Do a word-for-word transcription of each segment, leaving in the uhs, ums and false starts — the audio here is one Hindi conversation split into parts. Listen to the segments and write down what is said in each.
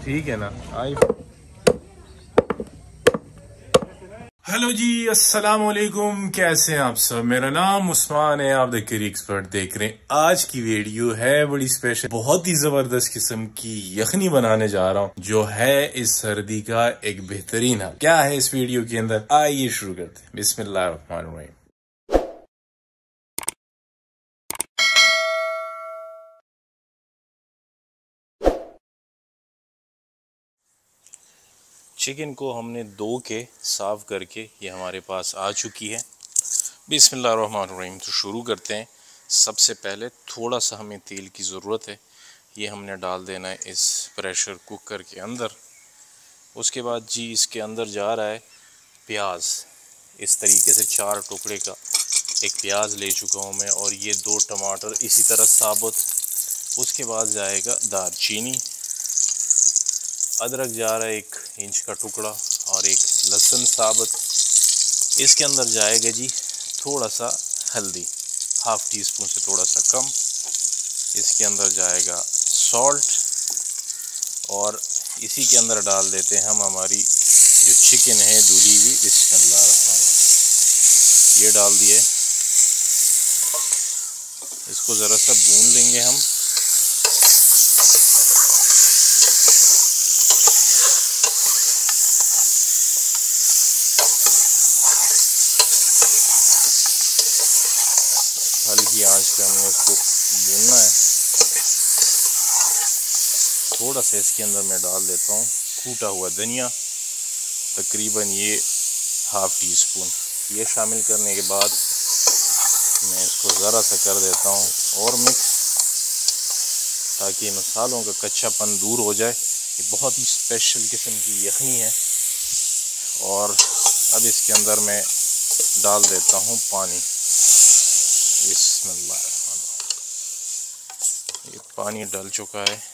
ठीक है ना। आई हेलो जी, अस्सलाम वालेकुम। कैसे हैं आप सब? मेरा नाम उस्मान है, आप द करी एक्सपर्ट देख रहे हैं। आज की वीडियो है बड़ी स्पेशल, बहुत ही जबरदस्त किस्म की यखनी बनाने जा रहा हूं जो है इस सर्दी का एक बेहतरीन हल। क्या है इस वीडियो के अंदर, आइए शुरू करते हैं। बिस्मिल्लाह रहमान रहीम। चिकन को हमने धो के साफ करके ये हमारे पास आ चुकी है। बिस्मिल्लाहिर्रहमानिर्रहीम। तो शुरू करते हैं। सबसे पहले थोड़ा सा हमें तेल की ज़रूरत है। ये हमने डाल देना है इस प्रेशर कुकर के अंदर। उसके बाद जी इसके अंदर जा रहा है प्याज। इस तरीके से चार टुकड़े का एक प्याज ले चुका हूँ मैं, और ये दो टमाटर इसी तरह साबुत। उसके बाद जाएगा दालचीनी, अदरक जा रहा है एक इंच का टुकड़ा, और एक लहसुन साबुत। इसके अंदर जाएगा जी थोड़ा सा हल्दी, हाफ टी स्पून से थोड़ा सा कम। इसके अंदर जाएगा सॉल्ट, और इसी के अंदर डाल देते हैं हम हमारी जो चिकन है धुली हुई। बिस्मिल्लाह ये डाल दिए। इसको ज़रा सा भून लेंगे हम। हल्की आंच पे हमने इसको भूनना है। थोड़ा सा इसके अंदर मैं डाल देता हूँ कूटा हुआ धनिया, तकरीबन ये हाफ टी स्पून। ये शामिल करने के बाद मैं इसको ज़रा सा कर देता हूँ और मिक्स, ताकि मसालों का कच्चापन दूर हो जाए। ये बहुत ही स्पेशल किस्म की यखनी है। और अब इसके अंदर मैं डाल देता हूँ पानी। बिस्मिल्लाह, ये पानी डाल चुका है।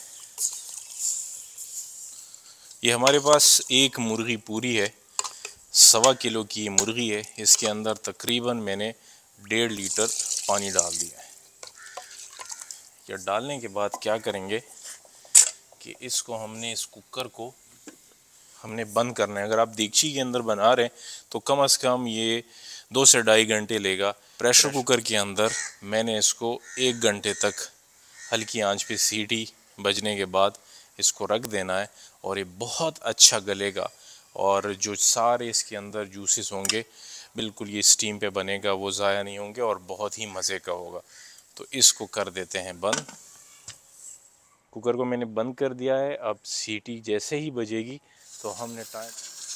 ये हमारे पास एक मुर्गी पूरी है, सवा किलो की ये मुर्गी है। इसके अंदर तकरीबन मैंने डेढ़ लीटर पानी डाल दिया है। ये डालने के बाद क्या करेंगे कि इसको हमने इस कुकर को हमने बंद करना है। अगर आप देगची के अंदर बना रहे हैं तो कम से कम ये दो से ढाई घंटे लेगा। प्रेशर कुकर के अंदर मैंने इसको एक घंटे तक हल्की आंच पे सीटी बजने के बाद इसको रख देना है, और ये बहुत अच्छा गलेगा। और जो सारे इसके अंदर जूसेस होंगे बिल्कुल ये स्टीम पे बनेगा, वो ज़ाया नहीं होंगे और बहुत ही मज़े का होगा। तो इसको कर देते हैं बंद। कुकर को मैंने बंद कर दिया है। अब सीटी जैसे ही बजेगी तो हमने टाइम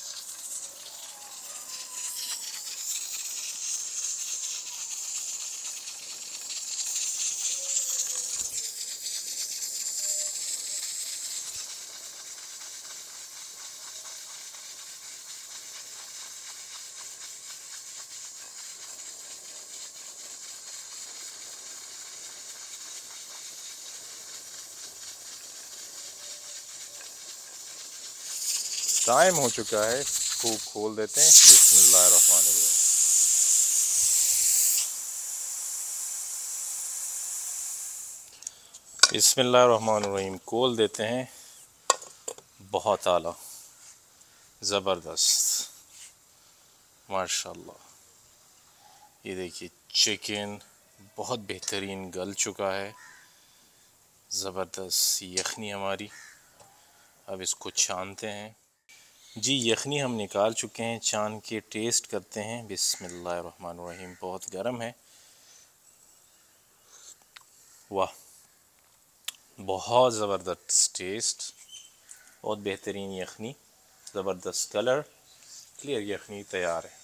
टाइम हो चुका है। इसको खोल देते हैं। बिस्मिल्लाहिर्रहमानिर्रहीम। बिस्मिल्लाहिर्रहमानिर्रहीम खोल देते हैं। बहुत आला, ज़बरदस्त, माशाल्लाह। ये देखिए चिकन बहुत बेहतरीन गल चुका है। ज़बरदस्त यखनी हमारी। अब इसको छानते हैं जी। यखनी हम निकाल चुके हैं, छान के टेस्ट करते हैं। बिस्मिल्लाहिर्रहमानिर्रहीम। बहुत गर्म है। वाह, बहुत ज़बरदस्त टेस्ट, बहुत बेहतरीन यखनी, ज़बरदस्त कलर, क्लियर यखनी तैयार है।